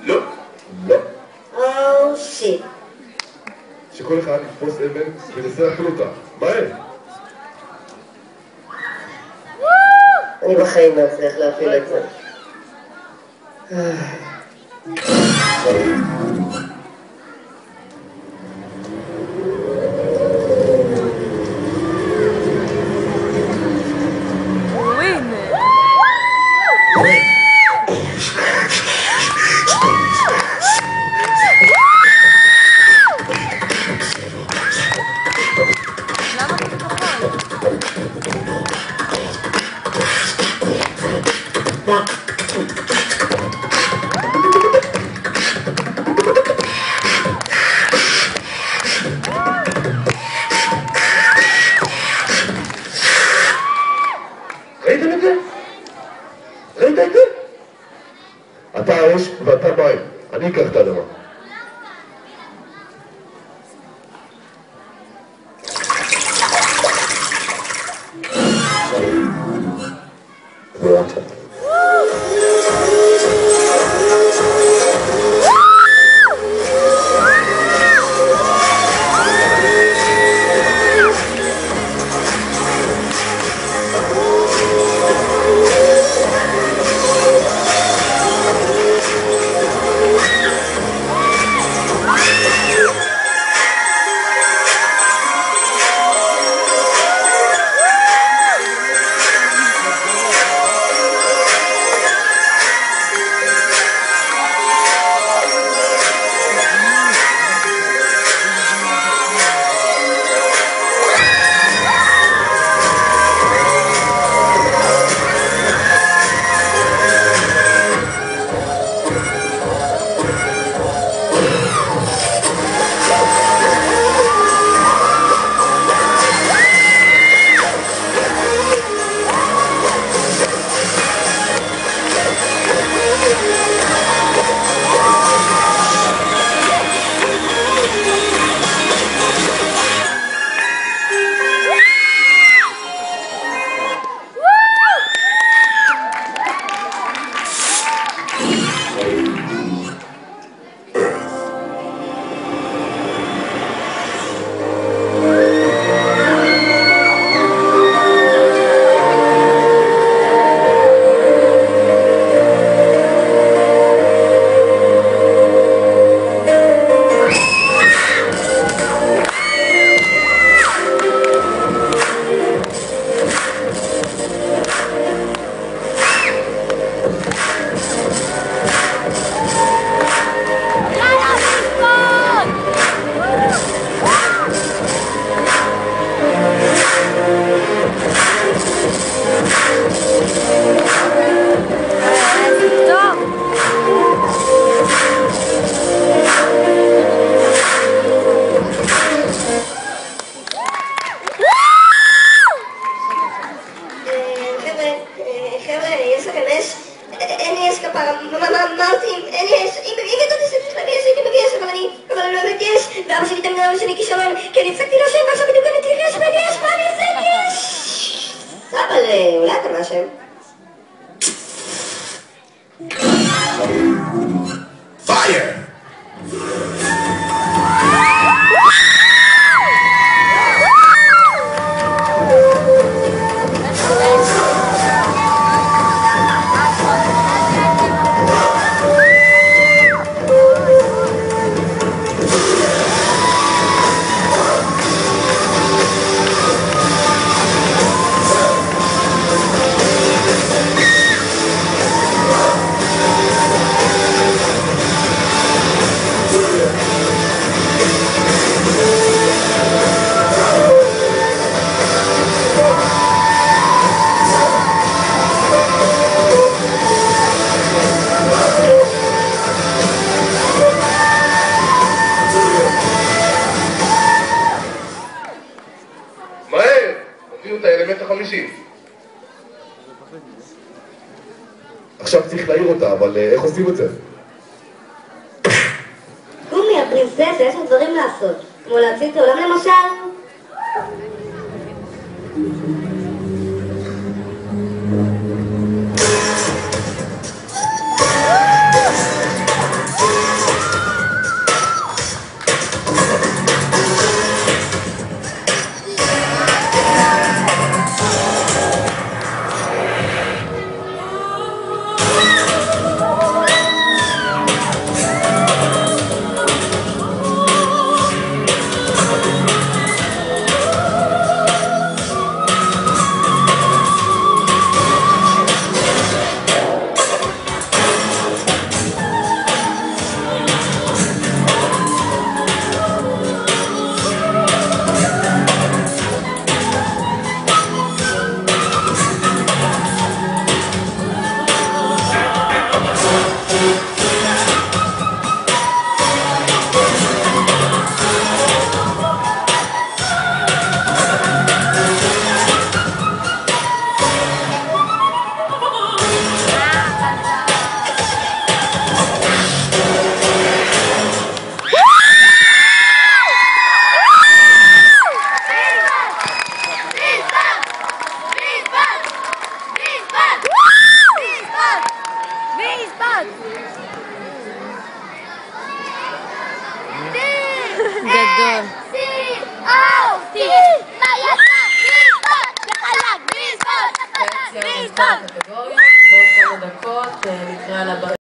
לא. לא. שיט. שכל אחד יתפוס אבן וננסה להכיל אותה. מהר. אני בחיים לא אצליח להפעיל את זה. ראיתם את זה? ראית את זה? אתה האש ואתה מים. אני אקח את האדמה. ואבא שלי תמיד אמר שאני כישלון, כי אני הפסקתי להשם ועכשיו בדיוק אני צריך להשם, מה אני עושה? אבל אולי אתה מהשם. Fire! את האלמנט החמישי. עכשיו צריך להעיר אותה, אבל איך עושים את זה? קומי, הפרינססה, יש לנו דברים לעשות. כמו להציל את העולם למשל. גדול. סיימנו את כל הקטגוריות, בעוד כמה דקות נקרא לבא.